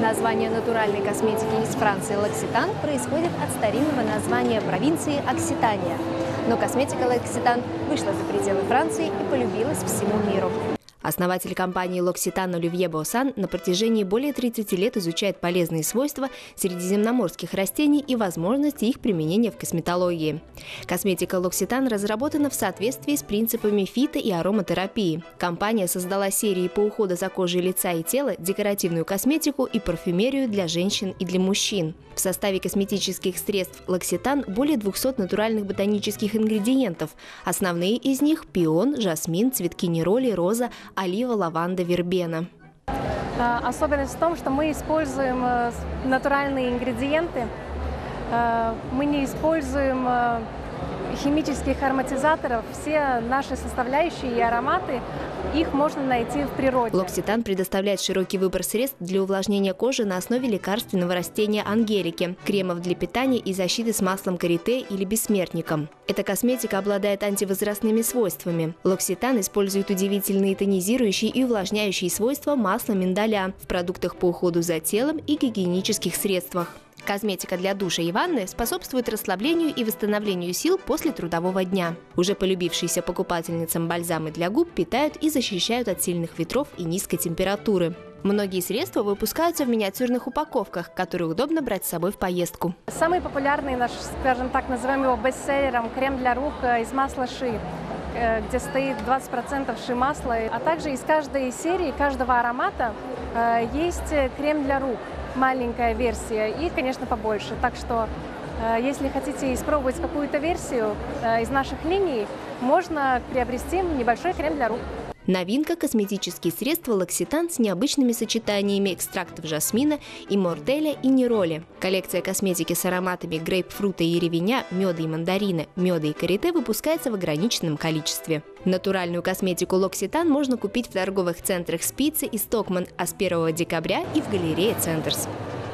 Название натуральной косметики из Франции «Локситан» происходит от старинного названия провинции Окситания. Но косметика «Локситан» вышла за пределы Франции и полюбилась всему миру. Основатель компании «Локситан» Оливье Боссан на протяжении более 30 лет изучает полезные свойства средиземноморских растений и возможности их применения в косметологии. Косметика «Локситан» разработана в соответствии с принципами фито- и ароматерапии. Компания создала серии по уходу за кожей лица и тела, декоративную косметику и парфюмерию для женщин и для мужчин. В составе косметических средств «Локситан» более 200 натуральных ботанических ингредиентов. Основные из них – пион, жасмин, цветки нероли, роза, олива, лаванда, вербена. Особенность в том, что мы используем натуральные ингредиенты. Мы не используем химических ароматизаторов. Все наши составляющие и ароматы, их можно найти в природе. «Локситан» предоставляет широкий выбор средств для увлажнения кожи на основе лекарственного растения ангелики, кремов для питания и защиты с маслом карите или бессмертником. Эта косметика обладает антивозрастными свойствами. «Локситан» использует удивительные тонизирующие и увлажняющие свойства масла миндаля в продуктах по уходу за телом и гигиенических средствах. Косметика для душа и ванны способствует расслаблению и восстановлению сил после трудового дня. Уже полюбившиеся покупательницам бальзамы для губ питают и защищают от сильных ветров и низкой температуры. Многие средства выпускаются в миниатюрных упаковках, которые удобно брать с собой в поездку. Самый популярный наш, скажем так, назовем его бестселлером, крем для рук из масла ши, где стоит 20% ши масла. А также из каждой серии, каждого аромата есть крем для рук. Маленькая версия и, конечно, побольше. Так что, если хотите испробовать какую-то версию из наших линий, можно приобрести небольшой крем для рук. Новинка – косметические средства «Локситан» с необычными сочетаниями экстрактов жасмина, иммортеля и нероли. Коллекция косметики с ароматами грейпфрута и ревеня, меда и мандарина, меда и карите выпускается в ограниченном количестве. Натуральную косметику «Локситан» можно купить в торговых центрах «Спицы» и «Стокман», а с 1 декабря и в галерее «Центрс».